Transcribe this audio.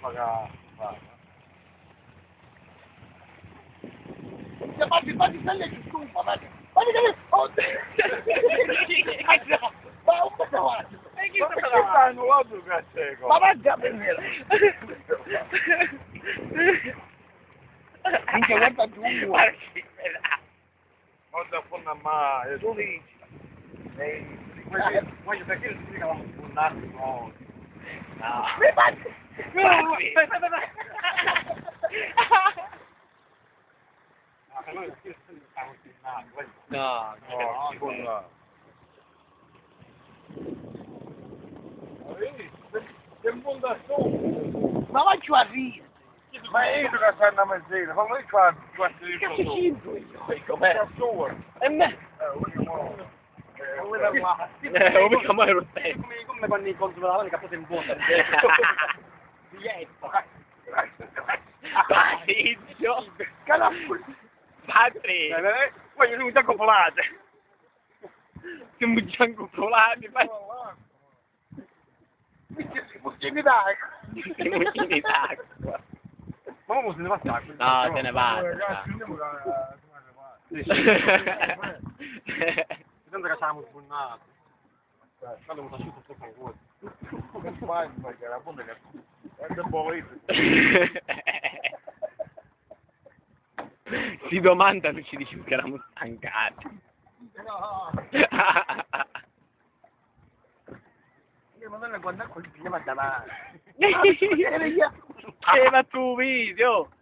pagare. Fatti stelle ci stufa, fatti che... Oddio! Ma un po' davanti! Ma che stanno ovvio che c'è? Ma mangia per me! Minchia, guarda giù! Guarda fondo a mare, tu dici. Voglio perché non si chiama un attimo. No. Mi fatti! Per noi qui stiamo filmando, No, no, secondo che mondo è solo? Ma vai giù a ridere! Ma è io che stanno a mezz'ora, ma noi qua Che cazzo c'entro io? com'è? e me? Mica mai ero te. Come fanno i controllati che fate in buona? Patrizio! Patri! Voglio un sacco polate! Siamo già coccolati, Bucchini d'acqua! Simucini d'acqua. Ma come se ne va d'acqua? No, se ne va. Tanto che siamo sbunnati. Quando mi faccio tutto con voi. Non fai, ma che la fonte che è bollito. Si domanda se ci dici che eravamo stancati. No! Io madonna quando quel film davanti! Ma tu video!